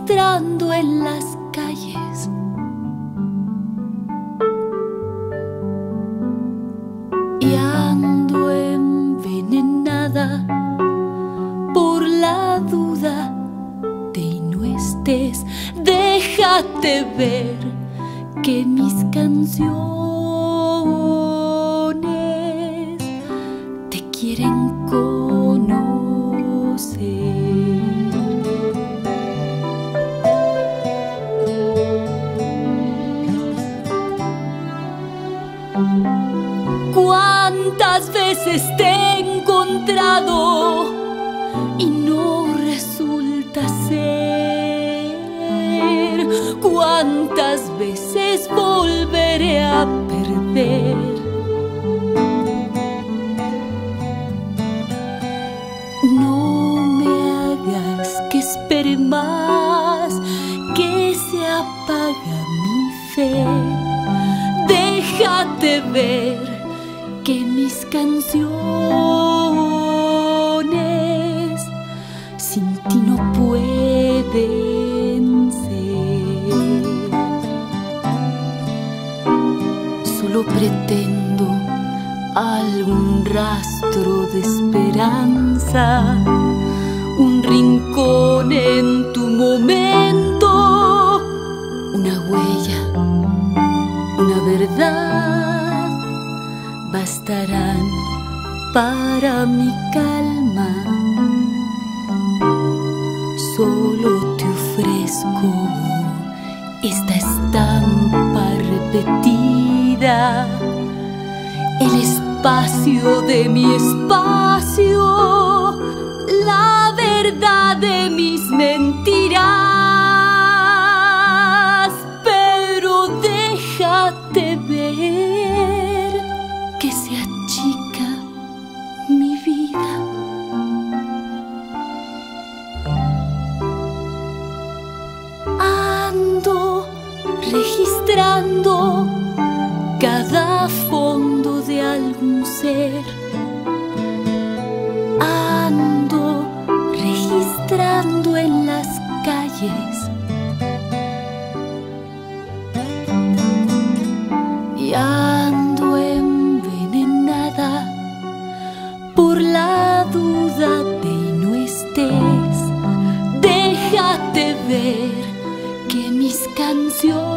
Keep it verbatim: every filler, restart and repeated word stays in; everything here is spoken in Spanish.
registrando en las calles. Y ando envenenada por la duda de y no estés. Déjate ver que mis canciones te quieren conocer. ¿Cuántas veces te he encontrado y no resulta ser? ¿Cuántas veces volveré a perder? No me hagas que espere más, que se apaga mi fe. Déjate ver que mis canciones sin ti no pueden ser. Solo pretendo algún rastro de esperanza, un rincón en tu momento, una huella, una verdad, bastarán para mi calma. Solo te ofrezco esta estampa repetida, el espacio de mi espacio, la verdad de mis mentiras. Pero déjate ver que se achica mi vida. Ando registrando cada fondo de algún ser. Ando registrando en las calles. Y ando envenenada por la duda de y no estés. Déjate ver que mis canciones